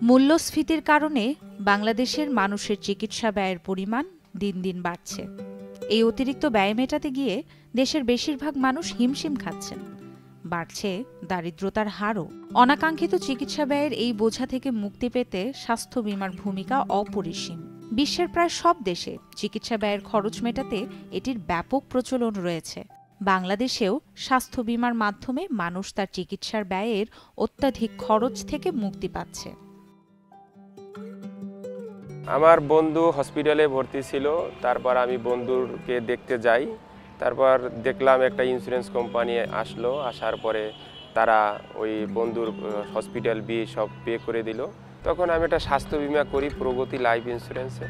মূল্যস্ফীতির কারণে বাংলাদেশের মানুষের চিকিৎসা ব্যয়ের পরিমাণ দিন দিন বাড়ছে। এই অতিরিক্ত ব্যয় মেটাতে গিয়ে দেশের বেশিরভাগ মানুষ হিমশিম খাচ্ছেন। বাড়ছে দারিদ্রতার হারও। অনাকাঙ্ক্ষিত চিকিৎসা ব্যয়ের এই বোঝা থেকে মুক্তি পেতে স্বাস্থ্য বীমার ভূমিকা অপরিসীম। বিশ্বের প্রায় সব দেশে চিকিৎসা ব্যয়ের খরচ মেটাতে এটির ব্যাপক প্রচলন রয়েছে। বাংলাদেশেও স্বাস্থ্য বীমার মাধ্যমে মানুষ তার চিকিৎসার ব্যয়ের অত্যাধিক খরচ থেকে মুক্তি পাচ্ছে। আমার বন্ধু হসপিটালে ভর্তি ছিল, তারপর আমি বন্ধুকে দেখতে যাই। তারপর দেখলাম একটা ইন্স্যুরেন্স কোম্পানি আসলো, আসার পরে তারা ওই বন্ধুর হসপিটাল বিল সব পে করে দিল। তখন আমি একটা স্বাস্থ্য বীমা করি প্রগতি লাইফ ইন্স্যুরেন্সে।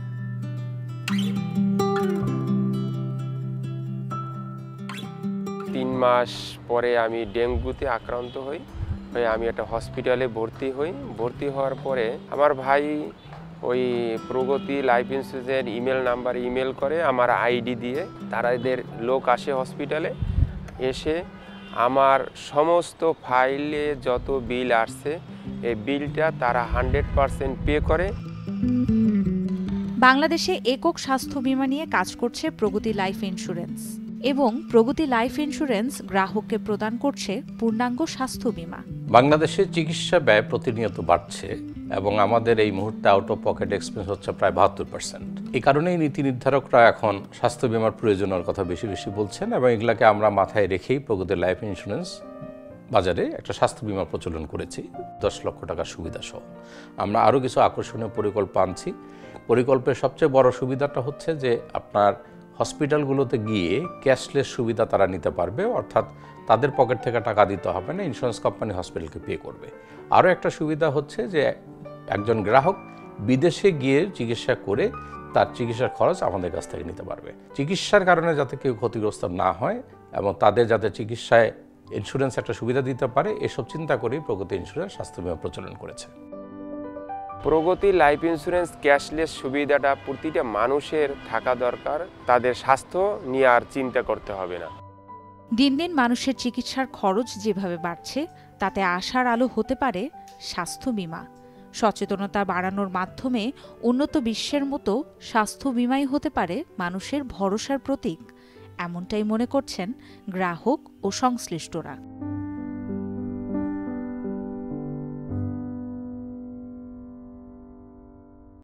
তিন মাস পরে আমি ডেঙ্গুতে আক্রান্ত হই। আমি একটা হসপিটালে ভর্তি হওয়ার পরে আমার ভাই ওই প্রগতি লাইফ ইন্স্যুরেন্সের ইমেল নাম্বারে ইমেল করে আমার আইডি দিয়ে। তারা এদের লোক আসে হসপিটালে, এসে আমার সমস্ত ফাইলে যত বিল আসছে এই বিলটা তারা 100% পে করে। বাংলাদেশে একক স্বাস্থ্য বীমা নিয়ে কাজ করছে প্রগতি লাইফ ইন্স্যুরেন্স এবং প্রগতি লাইফ ইন্স্যুরেন্স গ্রাহককে প্রদান করছে পূর্ণাঙ্গ স্বাস্থ্য বীমা। বাংলাদেশে চিকিৎসা ব্যয় প্রতিনিয়ত বাড়ছে এবং আমাদের এই মুহূর্তে আউট অফ পকেট এক্সপেন্স হচ্ছে প্রায় 72%। এই কারণেই নীতি নির্ধারকরা এখন স্বাস্থ্য বীমার প্রয়োজনের কথা বেশি বেশি বলছেন এবং এগুলাকে আমরা মাথায় রেখেই প্রগতি লাইফ ইন্স্যুরেন্স বাজারে একটা স্বাস্থ্য বীমা প্রচলন করেছি 10 লক্ষ টাকার সুবিধা সহ। আমরা আরও কিছু আকর্ষণীয় পরিকল্প আনছি। পরিকল্পের সবচেয়ে বড় সুবিধাটা হচ্ছে যে আপনার হসপিটালগুলোতে গিয়ে ক্যাশলেস সুবিধা তারা নিতে পারবে, অর্থাৎ তাদের পকেট থেকে টাকা দিতে হবে না, ইন্স্যুরেন্স কোম্পানি হসপিটালকে পে করবে। আরও একটা সুবিধা হচ্ছে যে একজন গ্রাহক বিদেশে গিয়ে চিকিৎসা করে তার চিকিৎসার খরচ আমাদের কাছ থেকে নিতে পারবে। চিকিৎসার কারণে যাতে কেউ ক্ষতিগ্রস্ত না হয় এবং তাদের যাতে চিকিৎসায় ইন্স্যুরেন্স একটা সুবিধা দিতে পারে, এসব চিন্তা করেই প্রগতি ইন্স্যুরেন্স স্বাস্থ্য বীমা প্রচলন করেছে। প্রগতি লাইফ ইন্স্যুরেন্স ক্যাশলেস সুবিধাটা প্রতিটা মানুষের থাকা দরকার। তাদের স্বাস্থ্য নিয়ে আর চিন্তা করতে হবে না। দিন দিন মানুষের চিকিৎসার খরচ যেভাবে বাড়ছে তাতে আশার আলো হতে পারে স্বাস্থ্য বীমা। সচেতনতা বাড়ানোর মাধ্যমে উন্নত বিশ্বের মতো স্বাস্থ্য বীমাই হতে পারে মানুষের ভরসার প্রতীক। এমনটাই মনে করছেন গ্রাহক ও সংশ্লিষ্টরা।